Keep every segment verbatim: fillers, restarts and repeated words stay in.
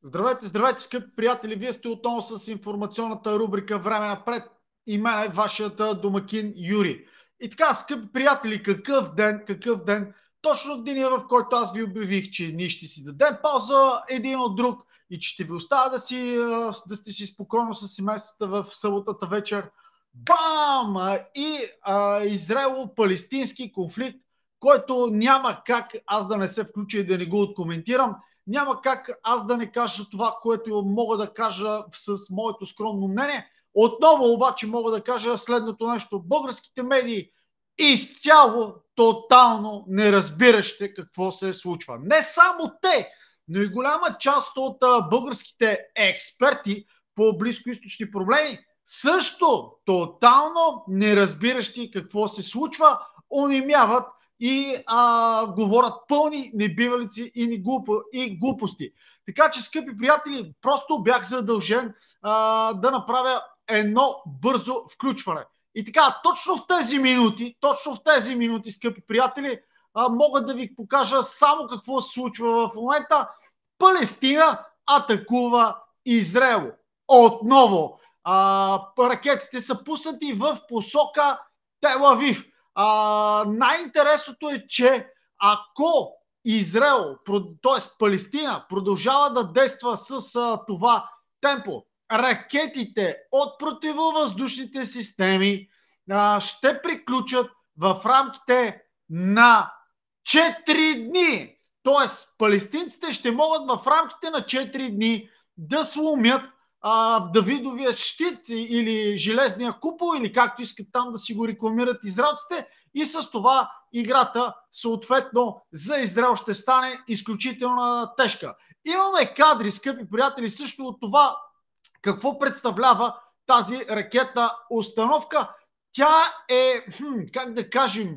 Здравейте, здравейте, скъпи приятели! Вие сте отново с информационната рубрика Време напред и мен е вашият домакин Юри. И така, скъпи приятели, какъв ден, какъв ден, точно в деня, в който аз ви обявих, че ние ще си дадем пауза един от друг и че ще ви оставя да, си, да сте си спокойно с семействата в съботата вечер. Бам! И а, Израело-палестински конфликт, който няма как аз да не се включа и да не го откоментирам. Няма как аз да не кажа това, което мога да кажа с моето скромно мнение. Отново обаче мога да кажа следното нещо. Българските медии изцяло, тотално неразбиращи какво се случва. Не само те, но и голяма част от българските експерти по близкоизточни проблеми също тотално неразбиращи какво се случва, онемяват и а, говорят пълни небивалици и, глупо, и глупости. Така че, скъпи приятели, просто бях задължен а, да направя едно бързо включване. И така, точно в тези минути, точно в тези минути, скъпи приятели, а, мога да ви покажа само какво се случва в момента. Палестина атакува Израел. Отново. А, ракетите са пуснати в посока Тел-Авив. А, най-интересното е, че ако Израел, т.е. Палестина, продължава да действа с а, това темпо, ракетите от противовъздушните системи а, ще приключат в рамките на четири дни. Т.е. палестинците ще могат в рамките на четири дни да сломят а, Давидовия щит или железния купол, или както искат там да си го рекламират израелците, и с това играта съответно за Израел ще стане изключително тежка. Имаме кадри, скъпи приятели, също от това какво представлява тази ракетна установка. Тя е, хм, как да кажем,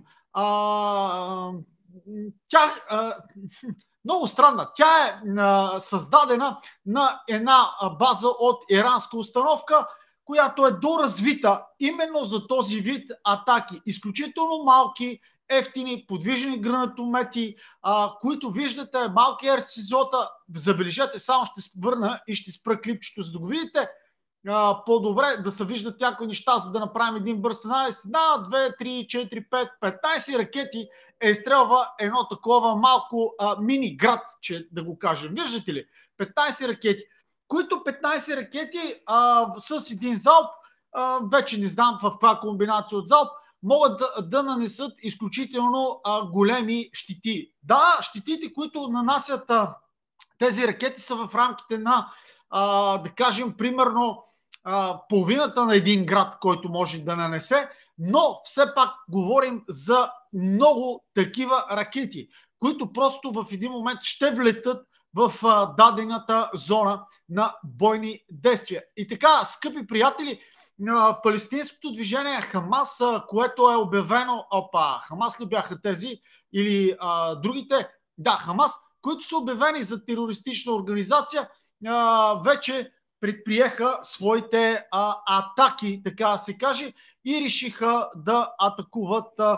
а, тя а, много странна. Тя е а, създадена на една база от иранска установка, която е доразвита именно за този вид атаки. Изключително малки, ефтини, подвижни гранатомети, а, които виждате, малки ар ес о-та. Забележете, само ще върна и ще спра клипчето, за да го видите. А, по-добре да се виждат някои неща, за да направим един бърз анализ. Една, две, три, четири, пет, петнайсет ракети е изстрелва едно такова малко а, мини град, че да го кажем. Виждате ли? петнайсет ракети, които петнайсет ракети а, с един залп, а, вече не знам в каква комбинация от залп, могат да, да нанесат изключително а, големи щити. Да, щитите, които нанасят а, тези ракети, са в рамките на, а, да кажем, примерно а, половината на един град, който може да нанесе, но все пак говорим за много такива ракети, които просто в един момент ще влетат в а, дадената зона на бойни действия. И така, скъпи приятели, а, палестинското движение Хамас, а, което е обявено, опа, Хамас ли бяха тези или а, другите? Да, Хамас, които са обявени за терористична организация, а, вече предприеха своите а, атаки, така да се каже, и решиха да атакуват а,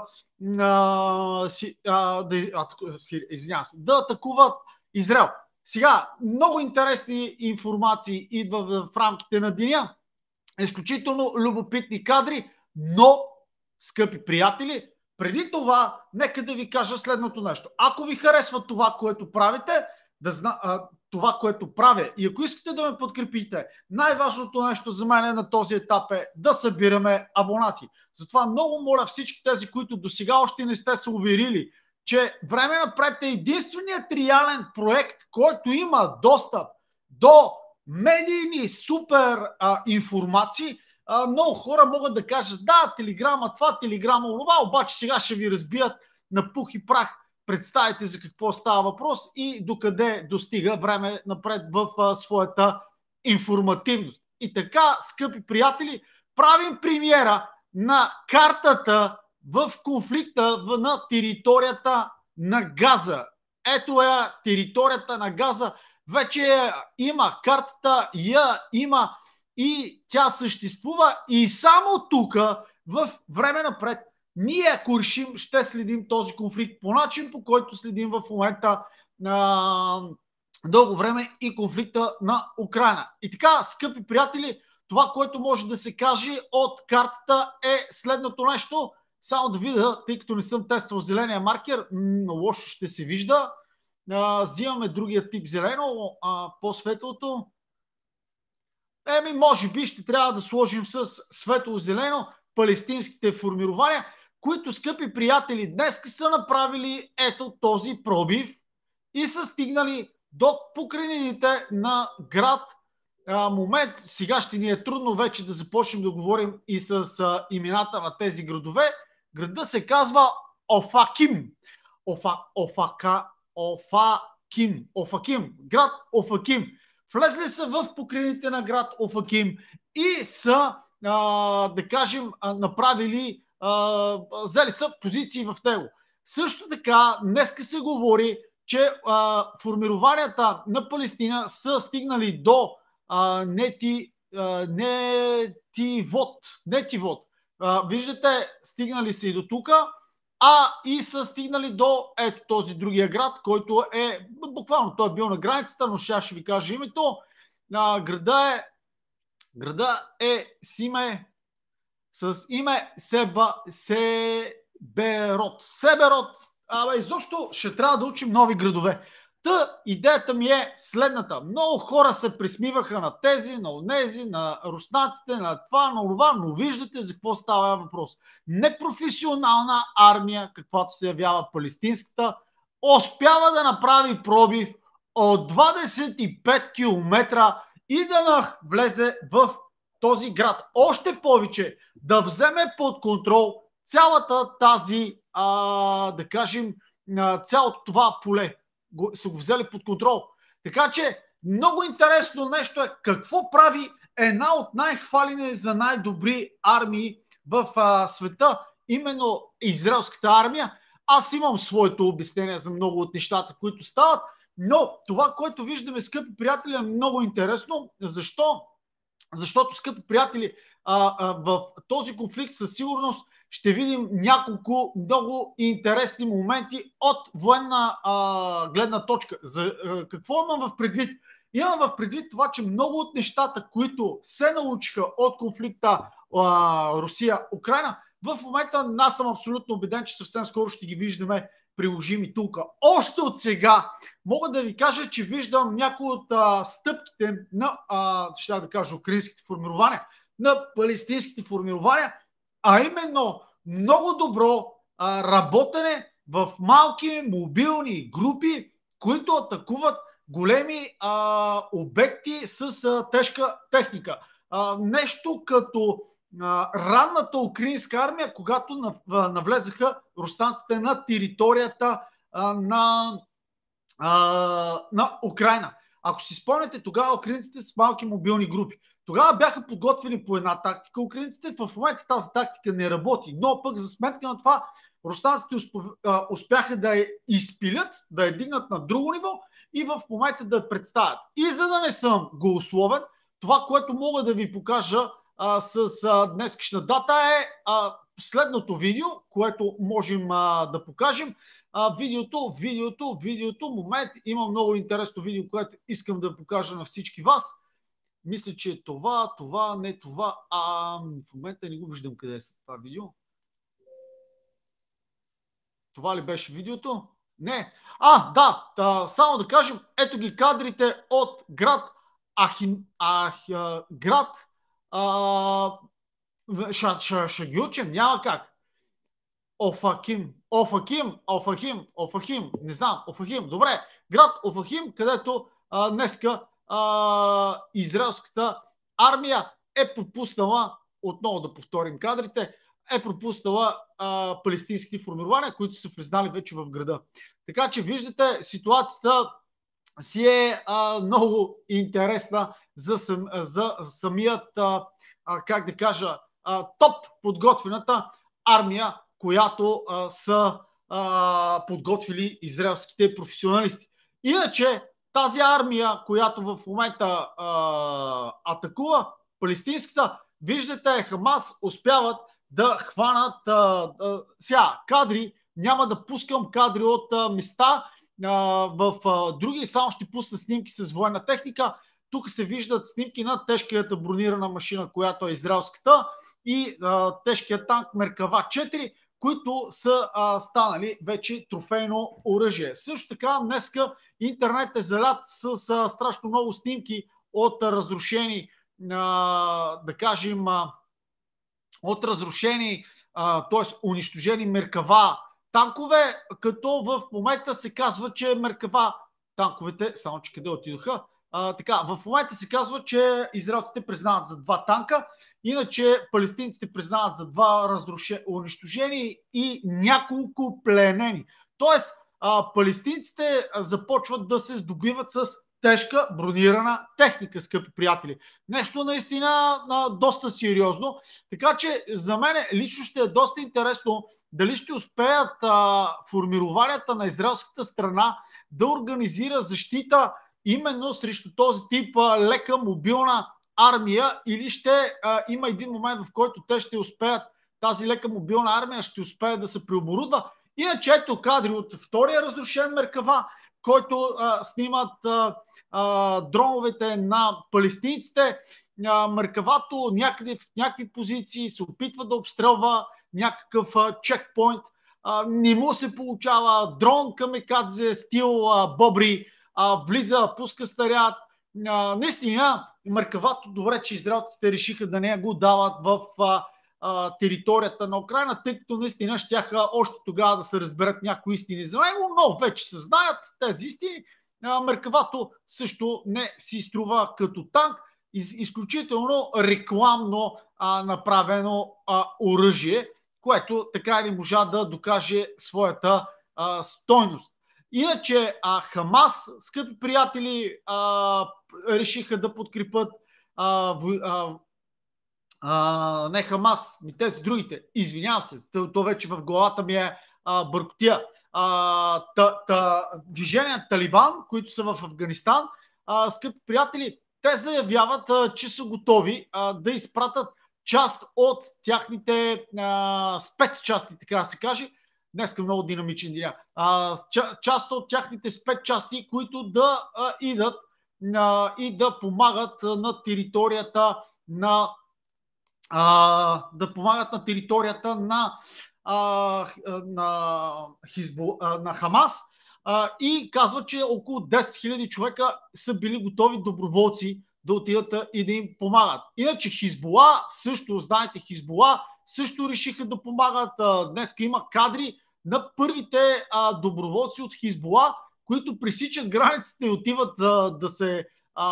а, си, а, да, атаку, си, се, да атакуват Израел. Сега, много интересни информации идват в, в рамките на деня, изключително любопитни кадри, но, скъпи приятели, преди това, нека да ви кажа следното нещо. Ако ви харесва това, което правите, да зна, а, това, което правя, и ако искате да ме подкрепите, най-важното нещо за мен на този етап е да събираме абонати. Затова много моля всички тези, които до сега още не сте се уверили, че Време напред е единственият реален проект, който има достъп до медийни супер а, информации. А, много хора могат да кажат: да, телеграма това, телеграма това, обаче сега ще ви разбият на пух и прах. Представете за какво става въпрос и докъде достига Време напред в а, своята информативност. И така, скъпи приятели, правим премиера на картата в конфликта на територията на Газа. Ето е територията на Газа. Вече има картата, я има и тя съществува, и само тук в Време напред ние, ако решим, ще следим този конфликт по начин, по който следим в момента а, дълго време и конфликта на Украйна. И така, скъпи приятели, това, което може да се каже от картата е следното нещо. Само да видя, тъй като не съм тествал зеления маркер, м- лошо ще се вижда. А, взимаме другия тип зелено, а, по-светлото. Еми, може би ще трябва да сложим с светло-зелено палестинските формирования, които, скъпи приятели, днес са направили ето този пробив и са стигнали до покрайнините на град. А, момент, сега ще ни е трудно вече да започнем да говорим и с а, имената на тези градове. Града се казва Офаким. Офа, Офака, Офаким. Офаким. Град Офаким. Влезли са в покрайните на град Офаким и са, а, да кажем, а, направили, а, взели са позиции в него. Също така, днеска се говори, че а, формированията на Палестина са стигнали до а, нети, а, нетивод. нетивод. А, виждате, стигнали са и до тук, а и са стигнали до ето този другия град, който е, буквално той е бил на границата, но сега ще ви кажа името. А, града е, града е с име, с име Себа, Себерот. Себерот. Абе, изобщо ще трябва да учим нови градове. Та идеята ми е следната. Много хора се присмиваха на тези, на онези, на руснаците, на това, на това, но виждате за какво става въпрос. Непрофесионална армия, каквато се явява палестинската, успява да направи пробив от двадесет и пет километра и да влезе в този град. Още повече да вземе под контрол цялата тази, а, да кажем, цялото това поле. Го, са го взели под контрол. Така че много интересно нещо е какво прави една от най-хвалени за най-добри армии в а, света, именно израелската армия. Аз имам своето обяснение за много от нещата, които стават, но това, което виждаме, скъпи приятели, е много интересно. Защо? Защото, скъпи приятели, а, а, в този конфликт със сигурност ще видим няколко много интересни моменти от военна а, гледна точка. За, а, какво имам в предвид? Имам в предвид това, че много от нещата, които се научиха от конфликта а, Русия-Украйна, в момента аз съм абсолютно убеден, че съвсем скоро ще ги виждаме приложими тук. Още от сега мога да ви кажа, че виждам някои от а, стъпките на, а, ще да кажа, украинските формирования, на палестинските формирования, а именно много добро а, работене в малки мобилни групи, които атакуват големи а, обекти с а, тежка техника. А, нещо като а, ранната украинска армия, когато нав, а, навлезаха руснаците на територията а, на, а, на Украйна. Ако си спомняте, тогава украинците с малки мобилни групи. Тогава бяха подготвени по една тактика украинците, в момента тази тактика не работи, но пък за сметка на това руснаците успяха да я изпилят, да я дигнат на друго ниво и в момента да я представят. И за да не съм голословен, това, което мога да ви покажа а, с а, днескашна дата е а, следното видео, което можем а, да покажем. А, видеото, видеото, видеото, момент, има много интересно видео, което искам да покажа на всички вас. Мисля, че е това, това, не това. А в момента не го виждам къде е това видео. Това ли беше видеото? Не. А, да, да, само да кажем, ето ги кадрите от град Ахин, Ах, град а, ще, ще, ще ги учим, няма как. Офаким, Офаким, Офахим, Офахим, не знам, Офахим, добре. Град Офахим, където а, днеска а, израелската армия е пропуснала, отново да повторим кадрите, е пропуснала а, палестински формирования, които са влезнали вече в града. Така че виждате, ситуацията си е а, много интересна за, сам, за самият, а, как да кажа, а, топ подготвената армия, която а, са а, подготвили израелските професионалисти. Иначе тази армия, която в момента а, атакува палестинската, виждате, Хамас успяват да хванат а, а, сега кадри, няма да пускам кадри от а, места, а, в а, други, само ще пусна снимки с военна техника. Тук се виждат снимки на тежката бронирана машина, която е израелската, и а, тежкият танк Меркава четири, които са а, станали вече трофейно оръжие. Също така днеска интернет е залят с а, страшно много снимки от а, разрушени, а, да кажем, а, от разрушени, т.е. унищожени Меркава танкове, като в момента се казва, че Меркава танковете, само че къде отидоха, а, така, в момента се казва, че израелците признават за два танка, иначе палестинците признават за два разрушени, унищожени и няколко пленени. Тоест, а, палестинците започват да се здобиват с тежка бронирана техника, скъпи приятели. Нещо наистина а, доста сериозно. Така че за мен лично ще е доста интересно дали ще успеят а, формированията на израелската страна да организира защита именно срещу този тип а, лека мобилна армия, или ще а, има един момент, в който те ще успеят, тази лека мобилна армия ще успее да се преоборудва. Иначе ето кадри от втория разрушен Меркава, който а, снимат а, а, дроновете на палестинците. А, Меркавато някъде в някакви позиции се опитва да обстрелва някакъв а, чекпоинт. А, не му се получава. Дрон камикадзе стил а, Бобри а, влиза, пуска снаряд. А, наистина, Меркавато, добре, че израелците решиха да не го дават в а, а, територията на Украина, тъй като наистина щяха още тогава да се разберат някои истини за него, но вече се знаят тези истини. А, Меркавато също не си струва като танк, из, изключително рекламно а, направено а, оръжие, което така и не можа да докаже своята а, стойност. Иначе а, Хамас, скъпи приятели, а, решиха да подкрепят а, а, а, не Хамас, ми тези другите. Извинявам се, то вече в главата ми е а, бъркотия. А, та, та, движение Талибан, които са в Афганистан, а, скъпи приятели, те заявяват, а, че са готови а, да изпратят част от тяхните а, спецчасти, така да се каже. Днеска много динамичен ден. Част от тяхните спецчасти, които да а, идат а, и да помагат на територията на а, да помагат на територията на, а, на, Хизбу, а, на Хамас, а, и казват, че около десет хиляди човека са били готови доброволци да отидат и да им помагат. Иначе Хизбула също, знаете, Хизбула също решиха да помагат. Днес има кадри на първите а, доброволци от Хизбула, които пресичат границите и отиват а, да, се, а,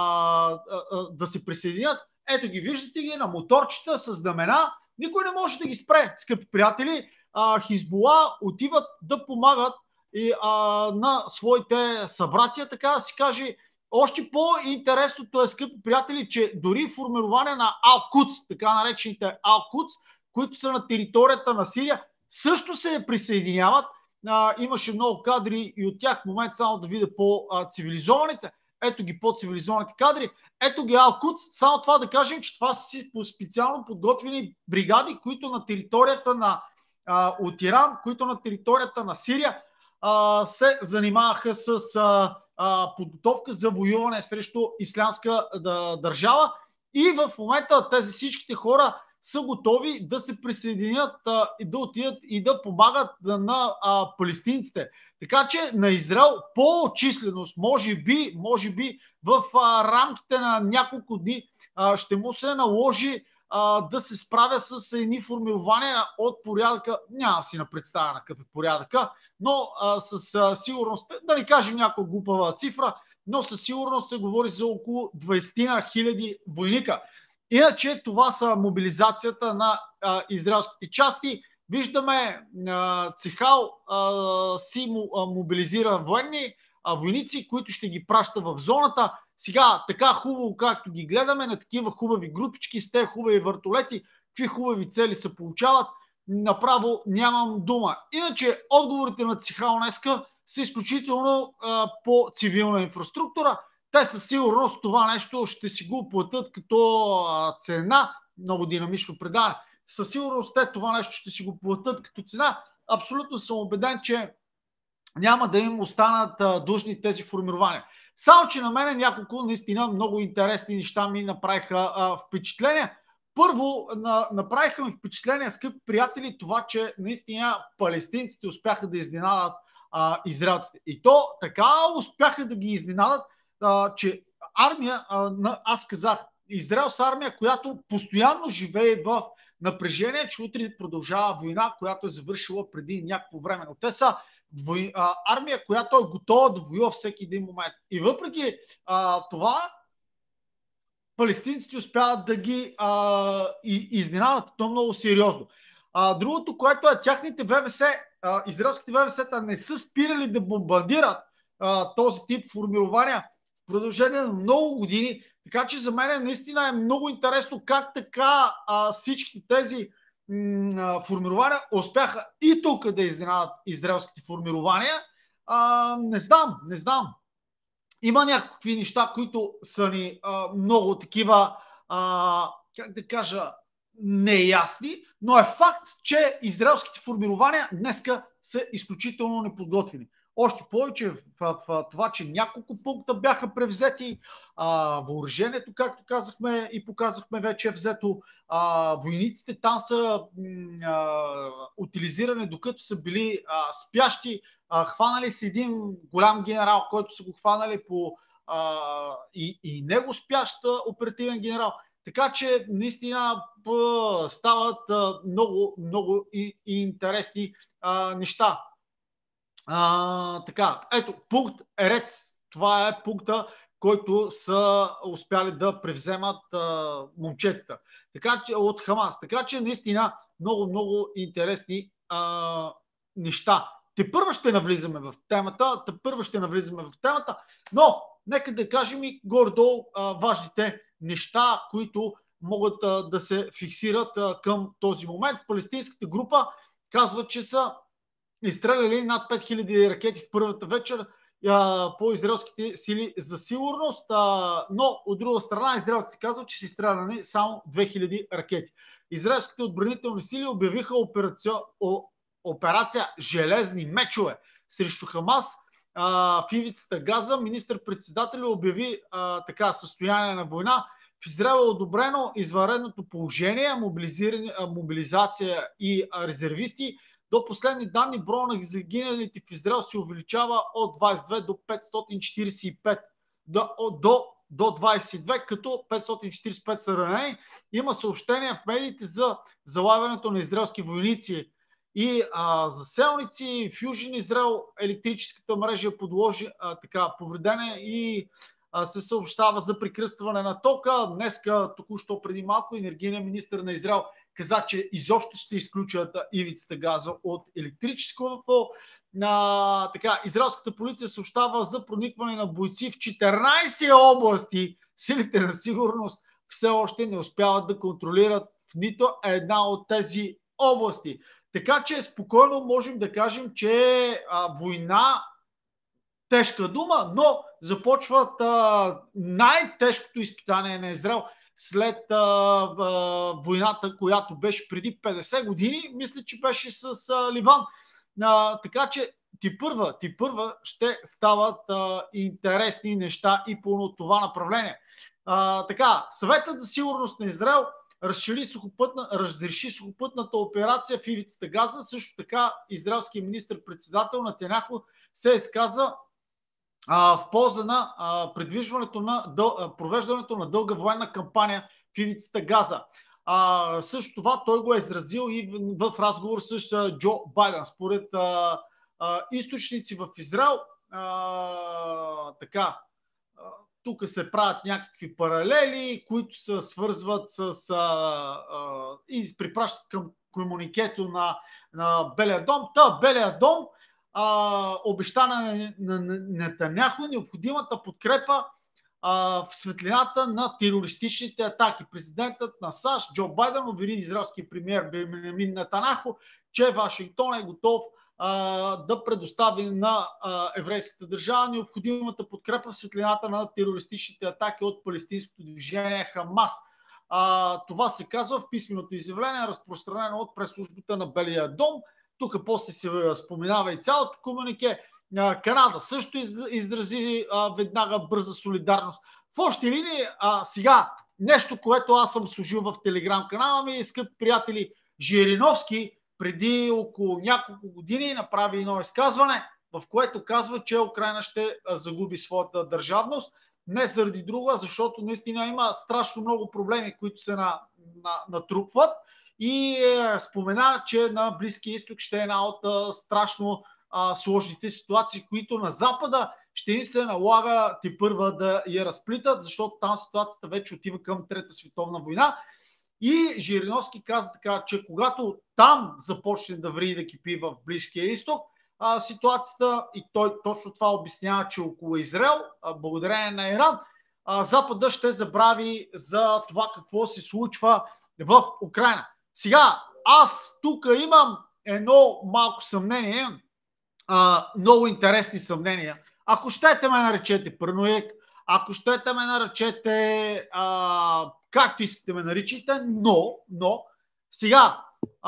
а, да се присъединят. Ето ги, виждате ги на моторчета с знамена. Никой не може да ги спре, скъпи приятели. А, Хизбула отиват да помагат и, а, на своите събратия, така да се каже. Още по-интересното е, скъпи приятели, че дори формирование на Ал-Кудс, така наречените Ал-Кудс, които са на територията на Сирия, също се присъединяват. А, имаше много кадри и от тях в момент само да видя по-цивилизованите. Ето ги по-цивилизованите кадри. Ето ги Ал-Кудс. Само това да кажем, че това са си специално подготвени бригади, които на територията на, а, от Иран, които на територията на Сирия а, се занимаваха с а, а, подготовка за воюване срещу ислямска да, държава. И в момента тези всичките хора са готови да се присъединят а, и да отидат и да помагат на а, палестинците. Така че на Израел по численост, може би, може би в а, рамките на няколко дни а, ще му се наложи а, да се справя с едни формирования от порядъка, няма си на представя на какъв е порядъка, но а, с а, сигурност, да не кажем някаква глупава цифра, но със сигурност се говори за около двайсет хиляди войника. Иначе това са мобилизацията на а, израелските части. Виждаме а, Цехал а, си му, а, мобилизира военни а, войници, които ще ги праща в зоната. Сега така хубаво, както ги гледаме, на такива хубави групички, с тези хубави въртолети, какви хубави цели се получават, направо нямам дума. Иначе отговорите на Цехал днеска са изключително а, по цивилна инфраструктура. Те със сигурност това нещо ще си го платят като а, цена, много динамично предаване. Със сигурност те това нещо ще си го платят като цена. Абсолютно съм убеден, че няма да им останат а, дължни тези формирования. Само, че на мен няколко наистина много интересни неща ми направиха а, впечатление. Първо, на, направиха ми впечатление, скъпи приятели, това, че наистина палестинците успяха да изненадат а, израелците. И то така успяха да ги изненадат, а, че армия, а, на, аз казах, Израел с армия, която постоянно живее в напрежение, че утре продължава война, която е завършила преди някакво време. Но те са вой, а, армия, която е готова да воюва всеки един момент. И въпреки а, това, палестинците успяват да ги а, и, изненадат. То много сериозно. А, другото, което е, тяхните ВВС, а, израелските ВВС-та не са спирали да бомбардират а, този тип формирования в продължение на много години. Така че за мен наистина е много интересно как така а, всички тези м, формирования успяха и тук да изненадат израелските формирования. А, не знам, не знам. Има някакви неща, които са ни а, много такива, а, как да кажа, неясни, но е факт, че израелските формирования днеска са изключително неподготвени. Още повече в, в, в това, че няколко пункта бяха превзети, а, въоръжението, както казахме и показахме, вече е взето, а, войниците там са м, а, утилизирани, докато са били а, спящи. А, хванали с един голям генерал, който са го хванали по а, и, и него спящ оперативен генерал. Така че наистина пъ, стават а, много, много и, и интересни а, неща. А, така, ето, пункт Ерец. Това е пункта, който са успяли да превземат а, момчетата. Така че от Хамас. Така че наистина много, много интересни а, неща. Те първо ще навлизаме в темата, те първо ще навлизаме в темата, но нека да кажем и горе-долу а, важните неща, които могат а, да се фиксират а, към този момент. Палестинската група казва, че са изстреляли над пет хиляди ракети в първата вечер а, по израелските сили за сигурност, а, но от друга страна израелците казват, че са изстреляни само две хиляди ракети. Израелските отбранителни сили обявиха операция, о, операция Железни мечове срещу Хамас а, в ивицата Газа. Министър-председателят обяви а, така състояние на война. В Израел е одобрено извънредното положение, мобилизация и а, резервисти. До последни данни броя на загиналите в Израел се увеличава от двадесет и две до петстотин четиридесет и пет. До, до, до двадесет и две, като петстотин четиридесет и пет са ранени. Има съобщения в медиите за залавянето на израелски войници и а, заселници. В Южен Израел електрическата мрежа подложи а, така повредена и а, се съобщава за прекръстване на тока. Днеска, току-що преди малко, енергийният министър на Израел каза, че изобщо ще изключат ивицата Газа от електрическото. А, така, израелската полиция съобщава за проникване на бойци в четиринадесет области. Силите на сигурност все още не успяват да контролират в нито една от тези области. Така че спокойно можем да кажем, че а, война, тежка дума, но започват а, най-тежкото изпитание на Израел след а, а, войната, която беше преди петдесет години, мисля, че беше с а, Ливан. А, така че ти първа, ти първа ще стават а, интересни неща и по това направление. А, така, Съветът за сигурност на Израел разреши сухопътна, разреши сухопътната операция в ивицата Газа. Също така израелският министър-председател Нетаняху се изказа в полза на а, предвижването на дъл, а, провеждането на дълга военна кампания в ивицата Газа. А, също това той го е изразил и в, в разговор с а, Джо Байден. Според а, а, източници в Израел, а, така, а, тук се правят някакви паралели, които се свързват с а, а, и припращат към комуникето на, на Белия дом. Та, Белия дом Uh, обещана на Нетаняху необходимата подкрепа uh, в светлината на терористичните атаки. Президентът на САЩ Джо Байден увери израелския премиер Бенямин Нетаняху, че Вашингтон е готов uh, да предостави на uh, еврейската държава необходимата подкрепа в светлината на терористичните атаки от палестинското движение Хамас. Uh, това се казва в писменото изявление, разпространено от пресслужбата на Белия дом. Тук после се споменава и цялото комунике. Канада също изрази веднага бърза солидарност. В общи линии, а, сега нещо, което аз съм служил в Телеграм канала ми, скъпи приятели, Жириновски преди около няколко години направи едно изказване, в което казва, че Украйна ще загуби своята държавност. Не заради друго, защото наистина има страшно много проблеми, които се на, на, натрупват и е, спомена, че на Близкия изток ще е една от а, страшно а, сложните ситуации, които на Запада ще им се налага тепърва да я разплитат, защото там ситуацията вече отива към Трета световна война. И Жириновски каза така, че когато там започне да ври и да кипи в Близкия изток, а, ситуацията, и той точно това обяснява, че около Израел, а, благодарение на Иран, а, Запада ще забрави за това какво се случва в Украйна. Сега, аз тук имам едно малко съмнение, а, много интересни съмнения. Ако щете ме наречете параноик, ако щете ме наречете а, както искате ме наричайте, но, но сега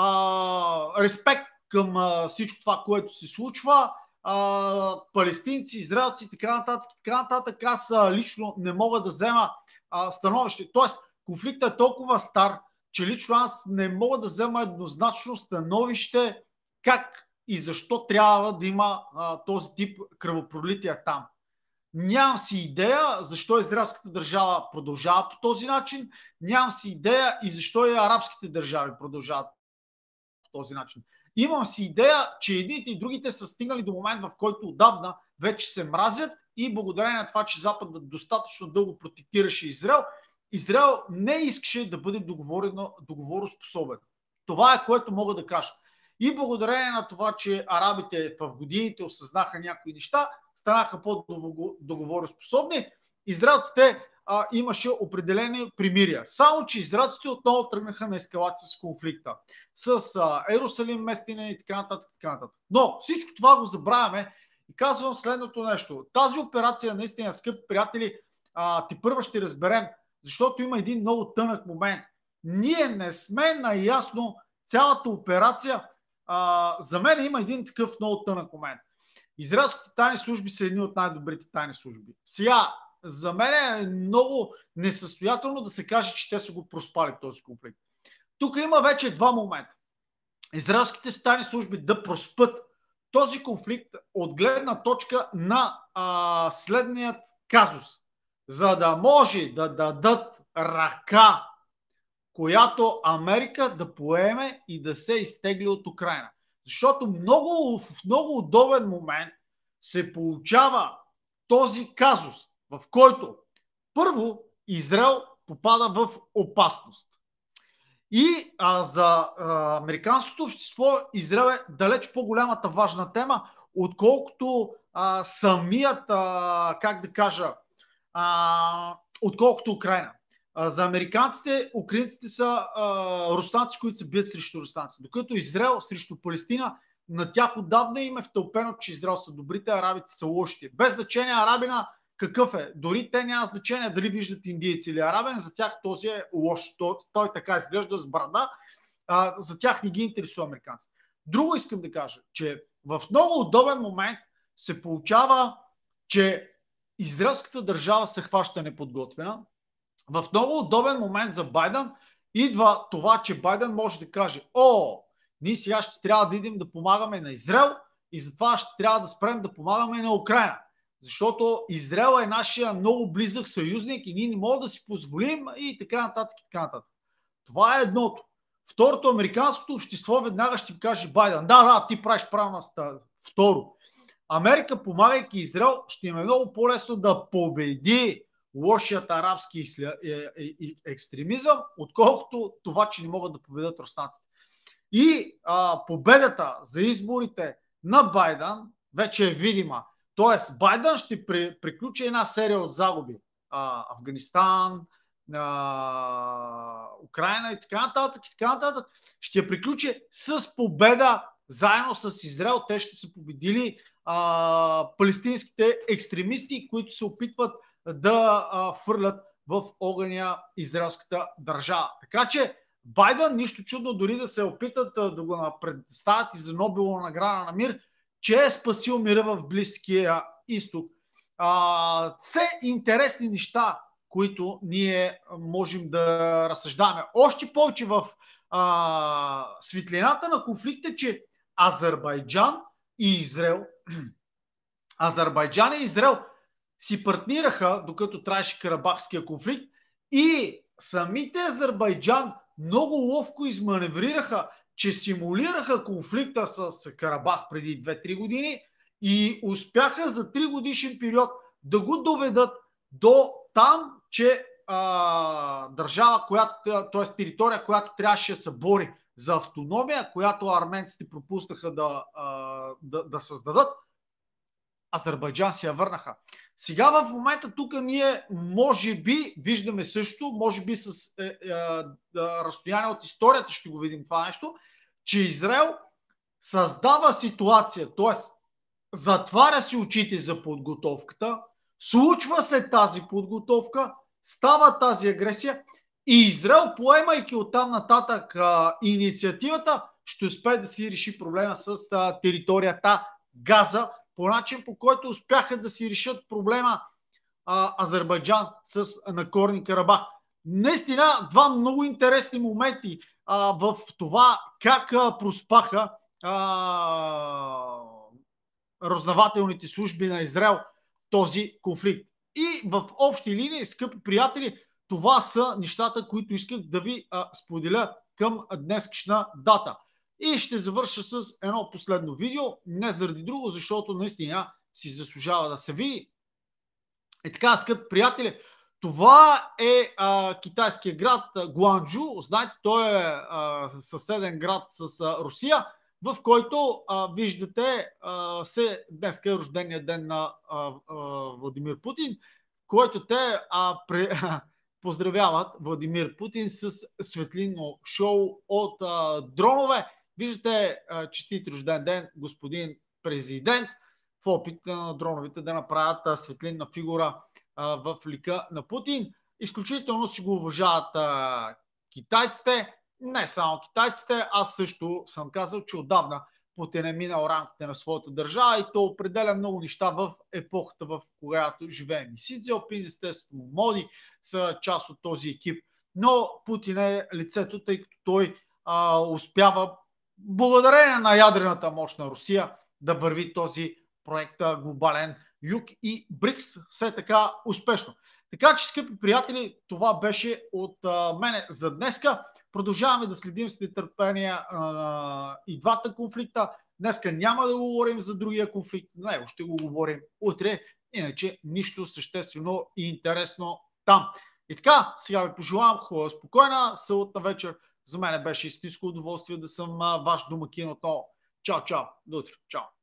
а, респект към а, всичко това, което се случва, а, палестинци, израелци и така нататък, така нататък, аз а, лично не мога да взема а, становище. Тоест, конфликтът е толкова стар, че лично аз не мога да взема еднозначно становище как и защо трябва да има а, този тип кръвопролития там. Нямам си идея защо израелската държава продължава по този начин, нямам си идея и защо и арабските държави продължават по този начин. Имам си идея, че едните и другите са стигнали до момент, в който отдавна вече се мразят и благодарение на това, че Запад достатъчно дълго протектираше Израел, Израел не искаше да бъде договороспособен. Това е, което мога да кажа. И благодарение на това, че арабите в годините осъзнаха някои неща, станаха по-договороспособни, израелците а, имаше определени примирия. Само, че израелците отново тръгнаха на ескалация с конфликта. С а, Ерусалим, Местина и така нататък, така нататък. Но всичко това го забравяме и казвам следното нещо. Тази операция, наистина, скъпи приятели, а, тепърва ще разберем, защото има един много тънък момент. Ние не сме наясно цялата операция. А, за мен има един такъв много тънък момент. Израелските тайни служби са едни от най-добрите тайни служби. Сега, за мен е много несъстоятелно да се каже, че те са го проспали този конфликт. Тук има вече два момента. Израелските тайни служби да проспът този конфликт от гледна точка на а, следният казус. За да може да дадат ръка, която Америка да поеме и да се изтегли от Украйна. Защото много, в много удобен момент се получава този казус, в който първо Израел попада в опасност. И а, за а, американското общество Израел е далеч по-голямата важна тема, отколкото а, самият, а, как да кажа, а, отколкото Украйна. За американците, украинците са а, руснаци, които се бият срещу руснаци. Докато Израел срещу Палестина, на тях отдавна им е втълпено, че Израел са добрите, арабите са лошите. Без значение арабина какъв е. Дори те няма значение дали виждат индийци или арабен, за тях този е лош. Той, той така изглежда с брада, а, за тях не ги интересува американците. Друго искам да кажа, че в много удобен момент се получава, че израелската държава се хваща неподготвена. В много удобен момент за Байден идва това, че Байден може да каже: о, ние сега ще трябва да идем да помагаме на Израел и затова ще трябва да спрем да помагаме на Украйна. Защото Израел е нашия много близък съюзник и ние не можем да си позволим и така нататък, и така нататък. Това е едното. Второто, американското общество веднага ще каже Байден: да, да, ти правиш правилна стъпка. Второ, Америка, помагайки Израел, ще им е много по-лесно да победи лошият арабски екстремизъм, отколкото това, че не могат да победят руснаците. И а, победата за изборите на Байден вече е видима. Тоест, Байден ще при, приключи една серия от загуби. А, Афганистан, а, Украйна и така нататък, и така нататък. Ще приключи с победа заедно с Израел. Те ще са победили а, палестинските екстремисти, които се опитват да а, фърлят в огъня израелската държава. Така че Байден, нищо чудно дори да се опитат да го представят и за Нобелова награда на мир, че е спасил мира в Близкия изток. А, все интересни неща, които ние можем да разсъждаваме. Още повече в а, светлината на конфликта, че Азербайджан и Израел Азербайджан и Израел си партнираха, докато траеше Карабахския конфликт, и самите Азербайджан много ловко изманеврираха, че симулираха конфликта с Карабах преди две-три години и успяха за три годишен период да го доведат до там, че а, държава, която, т.е. територия, която трябваше да се бори за автономия, която арменците пропуснаха да, а, да, да създадат, Азербайджан си я върнаха. Сега в момента тук ние може би виждаме също, може би с е, е, е, разстояние от историята ще го видим това нещо, че Израел създава ситуация, т.е. затваря си очите за подготовката, случва се тази подготовка, става тази агресия и Израел, поемайки оттам нататък а, инициативата, ще успее да си реши проблема с а, територията Газа, по начин, по който успяха да си решат проблема а, Азербайджан с Нагорни Карабах. Наистина, два много интересни моменти а, в това как а, проспаха а, разузнавателните служби на Израел този конфликт. И в общи линии, скъпи приятели, това са нещата, които исках да ви а, споделя към днешна дата. И ще завърша с едно последно видео, не заради друго, защото наистина си заслужава да се види. И така, скъпи приятели, това е а, китайския град Гуанчжоу. Знаете, той е а, съседен град с а, Русия, в който а, виждате а, се, днес е рождения ден на а, а, Владимир Путин, който те а, при, а, поздравяват Владимир Путин с светлинно шоу от а, дронове. Виждате, а, честит рожден ден, господин президент, в опит на дроновете да направят а, светлинна фигура а, в лика на Путин. Изключително си го уважават а, китайците. Не само китайците, аз също съм казал, че отдавна Путин е минал рамките на своята държава и то определя много неща в епохата, в която живеем. И Си Цзинпин, естествено, Моди са част от този екип, но Путин е лицето, тъй като той а, успява, благодарение на ядрената мощ на Русия, да върви този проект глобален Юг и БРИКС все така успешно. Така че, скъпи приятели, това беше от а, мене за днеска. Продължаваме да следим с нетърпение а, и двата конфликта. Днеска няма да говорим за другия конфликт, него ще го говорим утре, иначе нищо съществено и интересно там. И така, сега ви пожелавам хубава, спокойна съботна вечер. За мен беше истинско удоволствие да съм а, ваш домакин отново. Чао, чао, до утре, чао.